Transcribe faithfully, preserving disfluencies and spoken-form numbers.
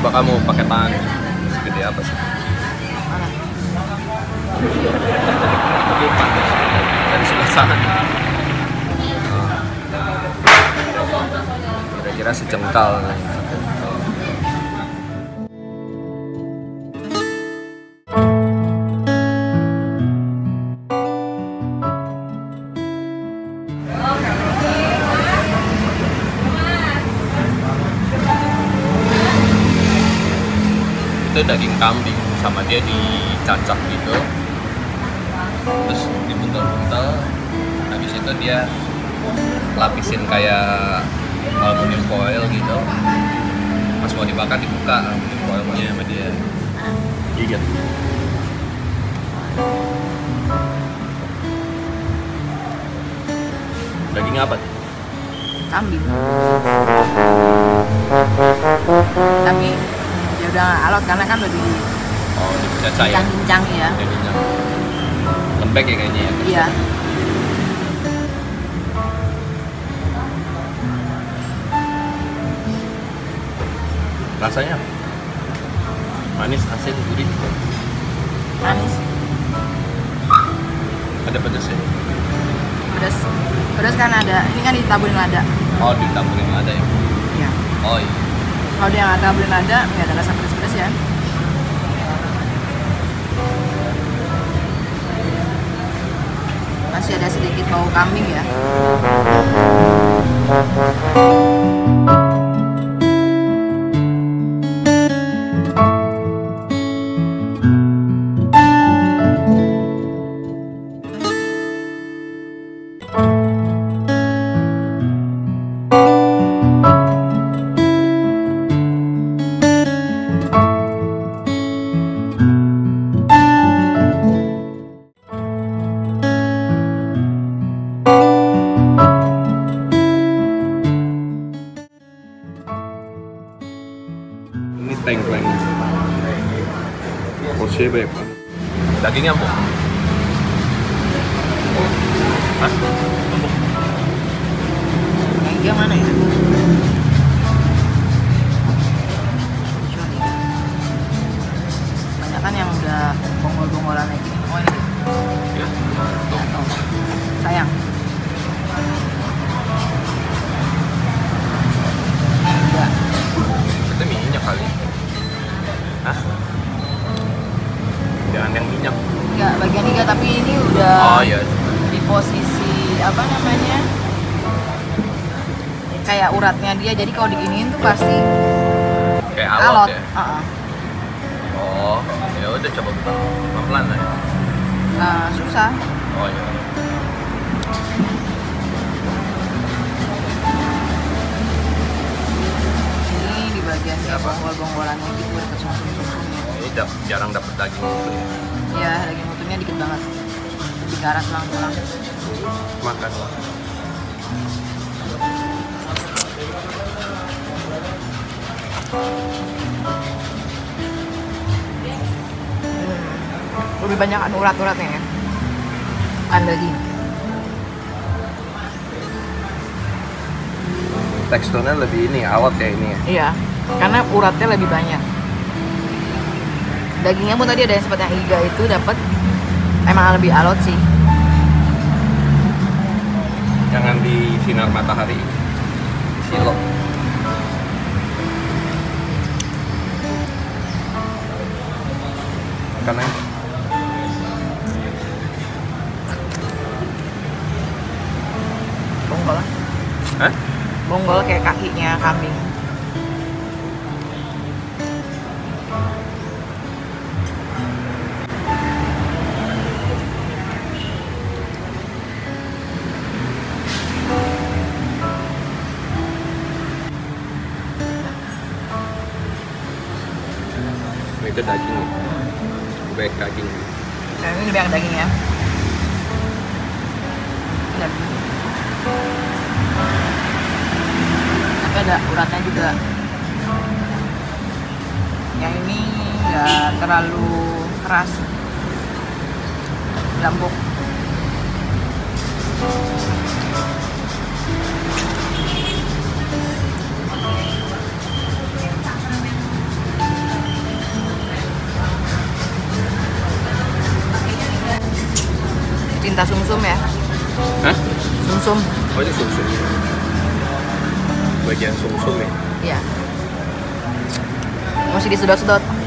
Coba kamu pakai tangan. Segede apa sih? Mana? Dari sebelah sana. Kira-kira secengkal. Itu daging kambing sama dia dicacah gitu, terus dibuntel-buntel, habis itu dia lapisin kayak aluminium foil gitu, pas mau dibakar dibuka aluminium foilnya sama dia. Gigit. Daging apa tuh? Kambing. Tapi ya udah nggak alot karena kan udah di Oh, dicacah ya? bincang-bincang ya. Udah bincang. Lembek ya kayaknya ya? Iya. Rasanya apa? Manis, asin, gurih. Manis. Ada pedesnya? Pedas. Pedas kan ada. Ini kan ditaburin lada. Oh, ditambahin lada ya? Iya. Oh iya. Kalau dia nggak taburin lada, nggak ada rasa pedas-pedas ya. Masih ada sedikit bau kambing ya. Ini tengkleng. Porsinya banyak banget. Dagingnya empuk. Hah? Empuk. Yang dia mana ya? Banyak kan yang udah bongol-bonggolan kayak gini. Oh ini. Ya. Nggak tahu. Sayang. Enggak. Itu minyak kali. Hah? Jangan yang minyak. Enggak, bagian tiga tapi ini udah Oh iya. di posisi apa namanya? Kayak uratnya dia. Jadi kalau diginiin tuh pasti Kayak alot. alot ya. Uh-uh. Oh, ya udah coba buka pelan-pelan lah ya. Nah, susah. Oh iya. Ini di bagian kayak Apa? bonggol-bonggolannya gitu dekat sumsum-sumsumnya. Ini da- jarang dapet daging gitu ya. Ya, daging utuhnya dikit banget. Digarap tulang-tulang. Makan. Lebih banyak kan urat-uratnya ya. Kan daging. Teksturnya lebih ini awet ya ini ya. Iya, karena uratnya lebih banyak. Dagingnya pun tadi ada yang sempat yang iga itu dapat emang lebih alot sih. Jangan di sinar matahari. Silo. Karena Bonggol. Hah? Bonggol kayak kakinya kambing. itu daging. Baik daging. Nah, ini banyak dagingnya. Lihat. Tapi ada uratnya juga. Yang ini nggak terlalu keras, lembut. pecinta sumsum ya. Hah? Sumsum. Oh ini sumsum. Bagian sumsum ya. Iya. Masih disedot-sedot.